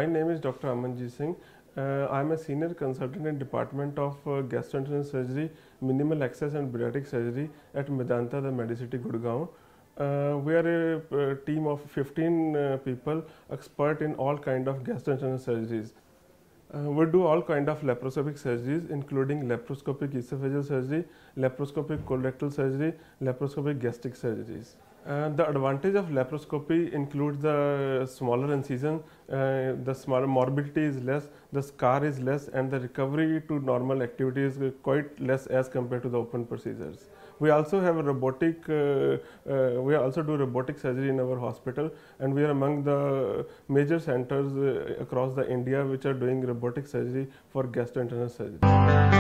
My name is Dr. Amanjeet Singh. I am a senior consultant in Department of Gastrointestinal Surgery, Minimal Access and Bariatric Surgery at Medanta, the Medicity, Gurgaon. We are a team of 15 people, expert in all kind of gastrointestinal surgeries. We do all kind of laparoscopic surgeries, including laparoscopic esophageal surgery, laparoscopic colorectal surgery, laparoscopic gastric surgeries. The advantage of laparoscopy includes the smaller incision, the smaller morbidity is less, the scar is less, and the recovery to normal activity is quite less as compared to the open procedures. We also have a robotic, we also do robotic surgery in our hospital, and we are among the major centers across the India which are doing robotic surgery for gastrointestinal surgery.